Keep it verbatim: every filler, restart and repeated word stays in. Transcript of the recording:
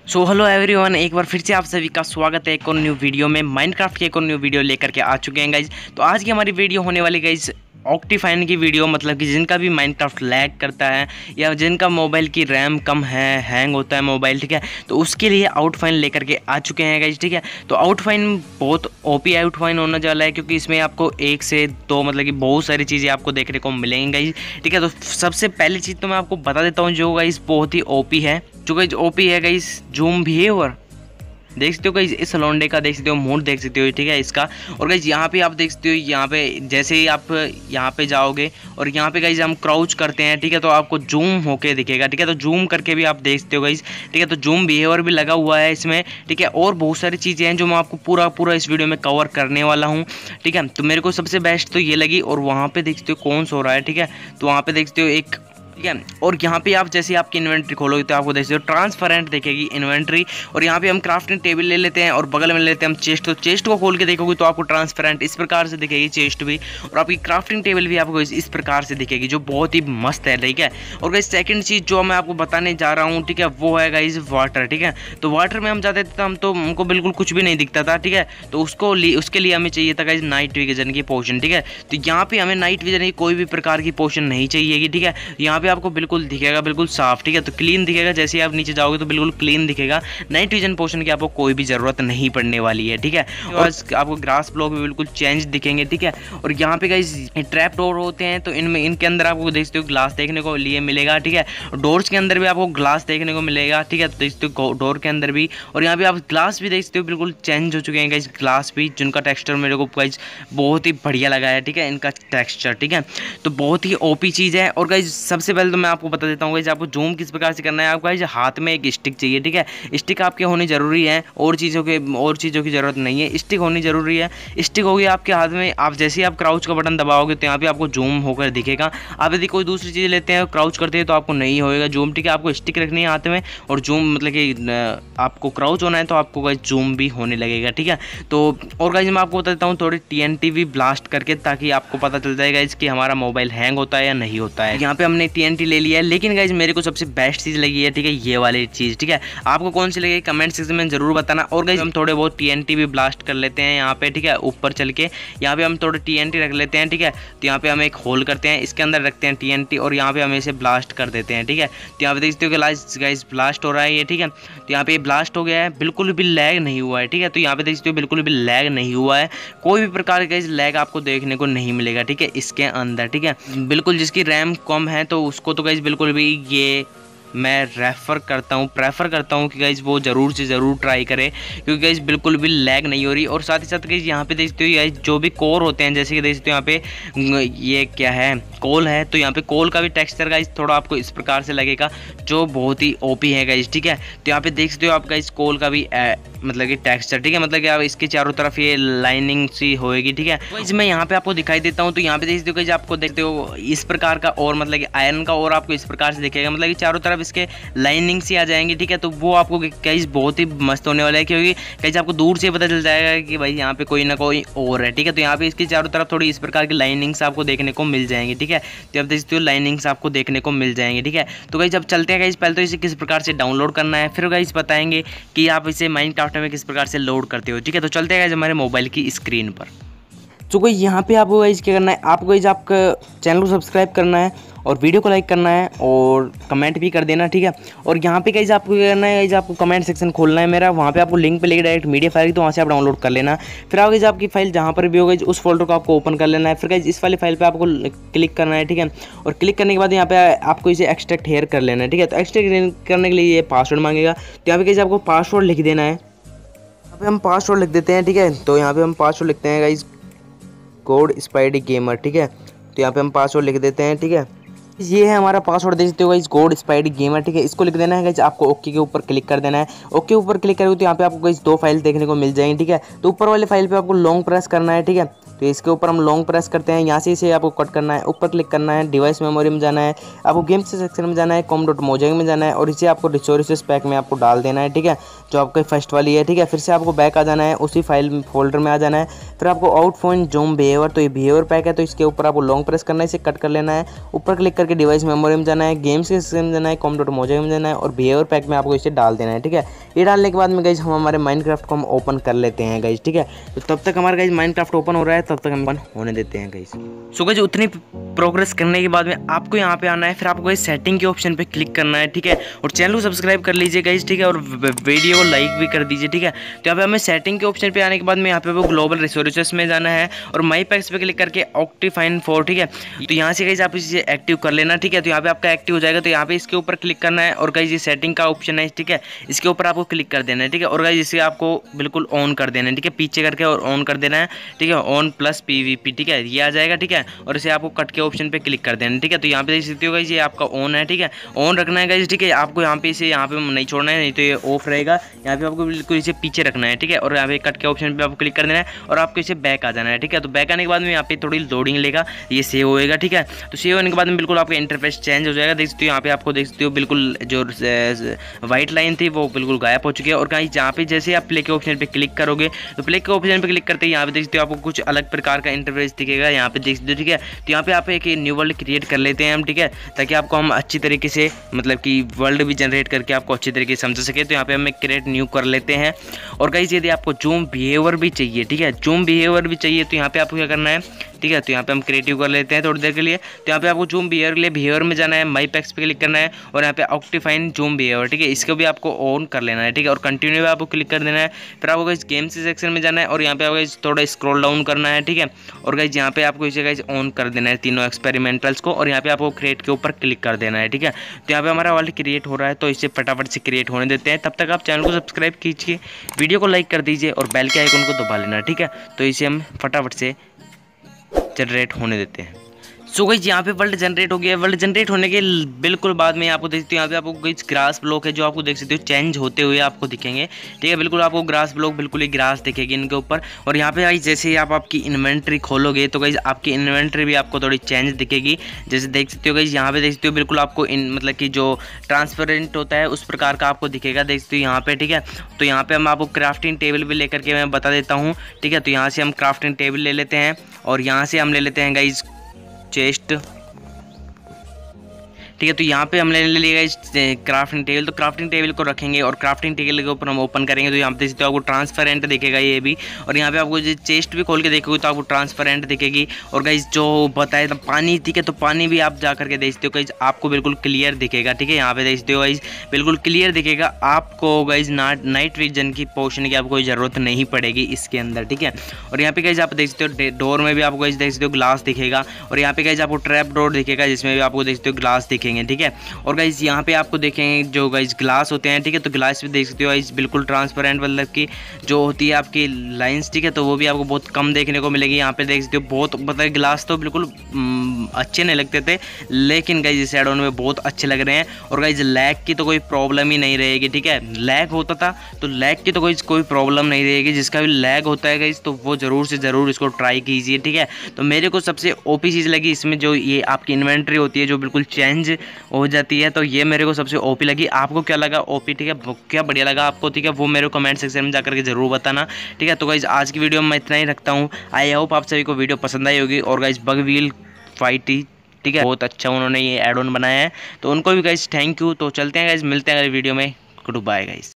So hello everyone, एक बार फिर से आप सभी का स्वागत है एक और न्यू वीडियो में। माइनक्राफ्ट की एक और न्यू वीडियो लेकर के आ चुके हैं गाइज। तो आज की हमारी वीडियो होने वाली गाइज ऑक्टीफाइन की वीडियो, मतलब कि जिनका भी माइनक्राफ्ट लैग करता है या जिनका मोबाइल की रैम कम है, हैंग होता है मोबाइल, ठीक है, तो उसके लिए आउटफाइन लेकर के आ चुके हैं गाइज। ठीक है, तो आउटफाइन बहुत ओपी आउटफाइन होने वाला है, क्योंकि इसमें आपको एक से दो मतलब कि बहुत सारी चीज़ें आपको देखने को मिलेंगी गाइज। ठीक है, तो सबसे पहली चीज़ तो मैं आपको बता देता हूँ जो गाइज बहुत ही ओपी है, जो गाइज ओपी है गाइज, जूम बिहेवियर देख सकते हो गाइज, इस लौंडे का देख सकते हो, मूड देख सकते हो, ठीक है इसका। और गाइज यहाँ पे आप देख सकते हो, यहाँ पे जैसे ही आप यहाँ पे जाओगे और यहाँ पे गाइज हम क्राउच करते हैं, ठीक है, तो आपको जूम होके दिखेगा। ठीक है, तो जूम करके भी आप देख सकते हो गाइज। ठीक है, तो जूम बिहेवियर भी लगा हुआ है इसमें। ठीक है, और बहुत सारी चीज़ें हैं जो मैं आपको पूरा पूरा इस वीडियो में कवर करने वाला हूँ। ठीक है, तो मेरे को सबसे बेस्ट तो ये लगी। और वहाँ पे देख सकते हो कौन सो रहा है, ठीक है, तो वहाँ पे देख सकते हो एक, ठीक है। और यहाँ पे आप जैसे आपकी इन्वेंट्री खोलोगे तो आपको देखते हो ट्रांसपेरेंट दिखेगी इन्वेंट्री। और यहाँ पे हम क्राफ्टिंग टेबल ले लेते हैं और बगल में ले लेते हैं हम चेस्ट। तो चेस्ट को खोल के देखोगे तो आपको ट्रांसपेरेंट इस प्रकार से दिखेगी चेस्ट भी, और आपकी क्राफ्टिंग टेबल भी आपको इस, इस प्रकार से दिखेगी, जो बहुत ही मस्त है। ठीक है, और गाइस सेकंड चीज़ जो मैं आपको बताने जा रहा हूँ, ठीक है, वो है गाइस वाटर। ठीक है, तो वाटर में हम जाते थे हम तो हमको बिल्कुल कुछ भी नहीं दिखता था। ठीक है, तो उसको उसके लिए हमें चाहिए था गाइस नाइट विजन की पोशन। ठीक है, तो यहाँ पे हमें नाइट विजन की कोई भी प्रकार की पोशन नहीं चाहिए। ठीक है, यहाँ पे आपको बिल्कुल दिखेगा बिल्कुल साफ। ठीक है, तो क्लीन दिखेगा, जैसे ही आप नीचे जाओगे तो बिल्कुल क्लीन दिखेगा। नाइट विजन पोशन की आपको कोई भी जरूरत नहीं पड़ने वाली है। ठीक है, और आपको ग्रास ब्लॉक भी बिल्कुल चेंज दिखेंगे। ठीक है, और यहाँ पे गाइस ट्रैप डोर होते हैं, तो इनमें इनके अंदर आपको देखते हो ग्लास देखने को लिए मिलेगा। ठीक है, डोर्स के अंदर भी आपको ग्लास देखने को मिलेगा। ठीक है, तो देखते हो डोर के अंदर भी, और यहाँ पे आप ग्लास भी देखते हो बिल्कुल चेंज हो चुके हैं गाइस, ग्लास भी, जिनका टेक्सचर मेरे को गाइस बहुत ही बढ़िया लगा है। ठीक है, इनका टेक्सचर, ठीक है, तो बहुत ही ओपी चीज़ है। और गाइस सबसे पहले तो मैं आपको बता देता हूँ गाइस, आपको जूम किस प्रकार से करना है। आपको गाइस हाथ में एक स्टिक चाहिए। ठीक है, स्टिक आपके होनी जरूरी है, और चीज़ों के और चीज़ों की जरूरत नहीं है, स्टिक होनी जरूरी है। स्टिक होगी आपके हाथ में, आप जैसे ही आप क्राउच का बटन दबाओगे तो यहाँ पे आपको जूम होकर दिखेगा। आप यदि कोई दूसरी चीज़ लेते हैं क्राउच करते हैं तो आपको नहीं होएगा जूम। ठीक है, आपको स्टिक रखनी है हाथ में, और जूम मतलब कि आपको क्राउच होना है तो आपको गाइस जूम भी होने लगेगा। ठीक है, तो और गाइस मैं आपको बता देता हूँ थोड़ी टीएनटी भी ब्लास्ट करके, ताकि आपको पता चल जाएगा इसकी हमारा मोबाइल हैंग होता है या नहीं होता है। यहाँ पे हमने टीएनटी ले लिया है, लेकिन गाइस मेरे को सबसे बेस्ट चीज़ लगी है, ठीक है, ये वाली चीज़। ठीक है, आपको कौन सी लगी कमेंट सेक्शन में जरूर बताना। और गाइस हम थोड़े बहुत टीएनटी भी ब्लास्ट कर लेते हैं यहाँ पे। ठीक है, ऊपर चल के यहाँ पे हम थोड़े टीएनटी रख लेते हैं। ठीक है, तो यहाँ पे हम एक होल करते हैं, इसके अंदर रखते हैं टीएनटी, और यहाँ पे हम इसे ब्लास्ट कर देते हैं। ठीक है, तो यहाँ पे देखते हो कि गाइस ब्लास्ट हो रहा है ये। ठीक है, तो यहाँ पे ब्लास्ट हो गया है, बिल्कुल भी लैग नहीं हुआ है। ठीक है, तो यहाँ पे देखते हो बिल्कुल भी लैग नहीं हुआ है, कोई भी प्रकार का लैग आपको देखने को नहीं मिलेगा। ठीक है, इसके अंदर, ठीक है, बिल्कुल जिसकी रैम कम है तो उसको तो गाइस बिल्कुल भी ये मैं रेफ़र करता हूँ प्रेफर करता हूँ कि गाइज वो ज़रूर से ज़रूर ट्राई करें, क्योंकि गाइज बिल्कुल भी लैग नहीं हो रही। और साथ ही साथ गाइज यहाँ पे देखते हो गाइज जो भी कोर होते हैं, जैसे कि देखते हो यहाँ पे ये क्या है, कोल है, तो यहाँ पे कोल का भी टेक्सचर गाइज थोड़ा आपको इस प्रकार से लगेगा, जो बहुत ही ओपी है गाइज। ठीक है, तो यहाँ पे देख सकते हो आप गाइज कोल का भी ए, मतलब कि टेक्सचर, ठीक है, मतलब कि आप इसके चारों तरफ ये लाइनिंग सी होएगी। ठीक है, गाइज मैं यहाँ पे आपको दिखाई देता हूँ, तो यहाँ पे देखते हो गाइज आपको देखते हो इस प्रकार का, और मतलब कि आयरन का और आपको इस प्रकार से दिखेगा, मतलब कि चारों तरफ इसके लाइनिंग सी आ जाएंगी। ठीक है, तो वो आपको गाइस बहुत ही मस्त होने वाला है, क्योंकि गाइस आपको दूर से पता चल जाएगा कि भाई यहाँ पे कोई ना कोई और है। ठीक है, तो यहाँ पे इसके चारों तरफ थोड़ी इस प्रकार की लाइनिंग्स आपको देखने को मिल जाएंगी। ठीक है, तो आप देख सकते हो लाइनिंग्स आपको देखने को मिल जाएंगी। ठीक है, तो गाइस अब चलते हैं गाइस, पहले तो इसे किस प्रकार से डाउनलोड करना है, फिर गाइस बताएंगे कि आप इसे माइनक्राफ्ट में किस प्रकार से लोड करते हो। ठीक है, तो चलते हैं गाइस हमारे मोबाइल की स्क्रीन पर। तो कोई यहाँ पे आपको गाइस क्या करना है, आपको गाइस आपका चैनल को सब्सक्राइब करना है और वीडियो को लाइक करना है और कमेंट भी कर देना। ठीक है, और यहाँ पे गाइस आपको क्या करना है, गाइस आपको कमेंट सेक्शन खोलना है मेरा, वहाँ पे आपको लिंक पे लेके डायरेक्ट मीडिया फाइल, तो वहाँ से आप डाउनलोड कर लेना। फिर आप गाइस आपकी फाइल जहाँ पर भी हो गाइस उस फोल्डर को आपको ओपन कर लेना है। फिर गाइस इस वाली फाइल पे आपको क्लिक करना है। ठीक है, और क्लिक करने के बाद यहाँ पे आपको इसे एक्सट्रैक्ट हेयर कर लेना है। ठीक है, तो एक्सट्रैक्ट करने के लिए ये पासवर्ड मांगेगा, तो यहाँ पे गाइस आपको पासवर्ड लिख देना है। यहाँ पे हम पासवर्ड लिख देते हैं। ठीक है, तो यहाँ पे हम पासवर्ड लिखते हैं गाइस कोड स्पाइडी गेमर। ठीक है, तो यहाँ पे हम पासवर्ड लिख देते हैं। ठीक है, ये है हमारा पासवर्ड, देख सकते हो गाइस कोड स्पाइडी गेमर। ठीक है, इसको लिख देना है गाइस, आपको ओके के ऊपर क्लिक कर देना है। ओके ऊपर क्लिक करोगे तो यहाँ पे आपको गाइस दो फाइल देखने को मिल जाएंगी। ठीक है, तो ऊपर वाले फाइल पे आपको लॉन्ग प्रेस करना है। ठीक है, तो इसके ऊपर हम लॉन्ग प्रेस करते हैं, यहाँ से इसे आपको कट करना है, ऊपर क्लिक करना है, डिवाइस मेमोरी में जाना है, आपको गेम्स सेक्शन में जाना है, कॉम डॉट मोजेक में जाना है और इसे आपको रिसोर्सेज पैक में आपको डाल देना है, ठीक है, जो आपकी फर्स्ट वाली है, ठीक है। फिर से आपको बैक आ जाना है, उसी फाइल फोल्डर में आ जाना है, फिर आपको आउट फोन जूम बिहेवियर, तो ये बिहेवियर पैक है, तो इसके ऊपर आपको लॉन्ग प्रेस करना है, इसे कट कर लेना है, ऊपर क्लिक करके डिवाइस मेमोरी में जाना है, गेम्स के सेक्शन में जाना है, कॉम डॉट मोजेक में जाना है और बिहेवियर पैक में आपको इसे डाल देना है, ठीक है। ये डालने के बाद में गाइज हम हमारे माइनक्राफ्ट को हम ओपन कर लेते हैं गाइज, ठीक है। तो तब तक हमारा गाइज माइनक्राफ्ट ओपन हो रहा है, तब तक हम ओपन होने देते हैं गाइज। सो गाइज उतनी प्रोग्रेस करने के बाद में आपको यहाँ पे आना है, फिर आपको गाइज सेटिंग के ऑप्शन पे क्लिक करना है, ठीक है, और चैनल को सब्सक्राइब कर लीजिए गाइज, ठीक है, और वीडियो को लाइक भी कर दीजिए, ठीक है। तो यहाँ पे हमें सेटिंग के ऑप्शन पे आने के बाद में यहाँ पे वो ग्लोबल रिसोर्सेस में जाना है और माई पैक्स पे क्लिक करके ऑक्टिफाइन फोर, ठीक है। तो यहाँ से गाइज आप इसे एक्टिव कर लेना, ठीक है। तो यहाँ पे आपका एक्टिव हो जाएगा, तो यहाँ पे इसके ऊपर क्लिक करना है और गाइज ये सेटिंग का ऑप्शन है, ठीक है, इसके ऊपर आपको क्लिक कर देना है, ठीक है, और गाइज इसे आपको बिल्कुल ऑन कर देना है, ठीक है, पीछे करके और ऑन कर देना है, ठीक है, ऑन प्लस पीवीपी, ठीक है, ये आ जाएगा, ठीक है, और इसे आपको कट के ऑप्शन पे क्लिक कर देना है, ठीक है। तो यहाँ पे देख सकते हो गाइज ये आपका ऑन है, ठीक है, ऑन रखना है गाइज, ठीक है, आपको यहाँ पे इसे यहाँ पे नहीं छोड़ना है, नहीं तो ये ऑफ रहेगा, यहाँ पे आपको बिल्कुल इसे पीछे रखना है, ठीक है, और यहाँ पे कट के ऑप्शन पे आपको क्लिक कर देना है और आपको इसे बैक आ जाना है, ठीक है। तो बैक आने के बाद में यहाँ पे थोड़ी लोडिंग लेगा, ये सेव होएगा, ठीक है। तो सेव होने के बाद में बिल्कुल आपका इंटरफेस चेंज हो जाएगा, देख सकते हो यहाँ पे आपको देख सकते हो बिल्कुल जो व्हाइट लाइन थी वो बिल्कुल गायब हो चुकी है। और कहीं जहाँ पे जैसे आप प्ले के ऑप्शन पे क्लिक करोगे तो प्ले के ऑप्शन पे क्लिक करते ही यहाँ पे देख सकते हो आपको कुछ अलग प्रकार का इंटरफेस दिखेगा, यहाँ पे देख सकते हो, ठीक है। तो यहाँ पे आप एक न्यू वर्ल्ड क्रिएट कर लेते हैं हम, ठीक है, ताकि आपको हम अच्छी तरीके से मतलब कि वर्ल्ड भी जनरेट करके आपको अच्छी तरीके से समझ सके। तो यहाँ पे हम क्रिएट न्यू कर लेते हैं और गाइस यदि आपको जूम बिहेवियर भी चाहिए, ठीक है, जूम बिहेवियर भी चाहिए तो यहाँ पे आपको क्या करना है, ठीक है। तो यहाँ पे हम क्रिएटिव कर लेते हैं थोड़ी देर के लिए। तो यहाँ पे आपको जूम बिहेवियर के लिए बिहेवियर में जाना है, माई पैक्स पे क्लिक करना है और यहाँ पे ऑक्टिफाइन जूम बिहेवियर, ठीक है, इसको भी आपको ऑन कर लेना है, ठीक है, और कंटिन्यू पे आपको क्लिक कर देना है। फिर आपको इस गेम्स सेक्शन में जाना है और यहाँ पे आपको थोड़ा स्क्रॉल डाउन करना है, ठीक है, और गाइस यहाँ पे आपको इसे गाइस ऑन कर देना है तीनों एक्सपेरिमेंटल्स को और यहाँ पे आपको क्रिएट के ऊपर क्लिक कर देना है, ठीक है। तो यहाँ पे हमारा वर्ल्ड क्रिएट हो रहा है, तो इसे फटाफट से क्रिएट होने देते हैं। तब तक आप चैनल को सब्सक्राइब कीजिए, वीडियो को लाइक कर दीजिए और बेल के आइकन को दबा लेना, ठीक है। तो इसे हम फटाफट से जनरेट होने देते हैं। सो गाइस यहाँ पे वर्ल्ड जनरेट हो गया है। वर्ल्ड जनरेट होने के बिल्कुल बाद में आपको देख सकते हो यहाँ पे आपको गाइस ग्रास ब्लॉक है जो आपको देख सकते हो चेंज होते हुए आपको दिखेंगे, ठीक है, बिल्कुल आपको ग्रास ब्लॉक बिल्कुल ही ग्रास दिखेगी इनके ऊपर। और यहाँ पे गाइस जैसे ही आप आपकी इन्वेंट्री खोलोगे तो गाइस आपकी इन्वेंट्री भी आपको थोड़ी चेंज दिखेगी, जैसे देख सकते हो गाइस यहाँ पे देख सकते हो बिल्कुल आपको इन मतलब कि जो ट्रांसपेरेंट होता है उस प्रकार का आपको दिखेगा, देख सकते हो यहाँ पे, ठीक है। तो यहाँ पे हम आपको क्राफ्टिंग टेबल भी लेकर के मैं बता देता हूँ, ठीक है। तो यहाँ से हम क्राफ्टिंग टेबल ले लेते हैं और यहाँ से हम ले लेते हैं गाइस चेस्ट, ठीक है। तो यहाँ पे हमने ले लिया इस क्राफ्टिंग टेबल, तो क्राफ्टिंग टेबल को रखेंगे और क्राफ्टिंग टेबल के ऊपर हम ओपन करेंगे तो यहाँ पे देख सकते हो आपको ट्रांसपेरेंट दिखेगा ये भी। और यहाँ पे आपको जो चेस्ट भी खोल के देखोगे तो आपको ट्रांसपेरेंट दिखेगी। और गाइस जो बताए तो पानी, ठीक है, तो पानी भी आप जा करके देख सकते हो गाइस आपको बिल्कुल क्लियर दिखेगा, ठीक है। यहाँ पे देख सकते हो गाइस बिल्कुल क्लियर दिखेगा आपको गाइस, नाइट विजन की पोर्शन की आपको कोई ज़रूरत नहीं पड़ेगी इसके अंदर, ठीक है। और यहाँ पे गाइस आप देख सकते हो डोर में भी आपको गाइस देख सकते हो ग्लास दिखेगा और यहाँ पे गाइस आपको ट्रैप डोर दिखेगा जिसमें भी आपको देख सकते हो ग्लास दिखेंगे, ठीक है। और गाइस यहाँ पे आपको देखेंगे जो गाइस ग्लास होते हैं, ठीक है, तो ग्लास भी देख सकते हो गाइस बिल्कुल ट्रांसपेरेंट, मतलब कि जो होती है आपकी लाइंस, ठीक है, तो वो भी आपको बहुत कम देखने को मिलेगी। यहाँ पे देख सकते हो बहुत मतलब ग्लास तो बिल्कुल अच्छे नहीं लगते थे, लेकिन गाइस इस एड-ऑन में बहुत अच्छे लग रहे हैं। और गाइस लैग की तो कोई प्रॉब्लम ही नहीं रहेगी, ठीक है, लैग होता था तो लैग की तो कोई कोई प्रॉब्लम नहीं रहेगी। जिसका भी लैग होता है गाइस तो वो ज़रूर से ज़रूर इसको ट्राई कीजिए, ठीक है। तो मेरे को सबसे ओपी चीज़ लगी इसमें जो ये आपकी इन्वेंट्री होती है जो बिल्कुल चेंज हो जाती है, तो ये मेरे को सबसे ओपी लगी। आपको क्या लगा ओपी, ठीक है, क्या बढ़िया लगा आपको, ठीक है, वो मेरे कमेंट सेक्शन में जाकर के जरूर बताना, ठीक है। तो गाइस आज की वीडियो में मैं इतना ही रखता हूँ। आई होप आप सभी को वीडियो पसंद आई होगी। और गाइस बग व्हील फाइट, ठीक है, बहुत अच्छा उन्होंने ये एड ऑन बनाया है, तो उनको भी गाइस थैंक यू। तो चलते हैं गाइस, मिलते हैं अगली वीडियो में, गुड बाय गाइस।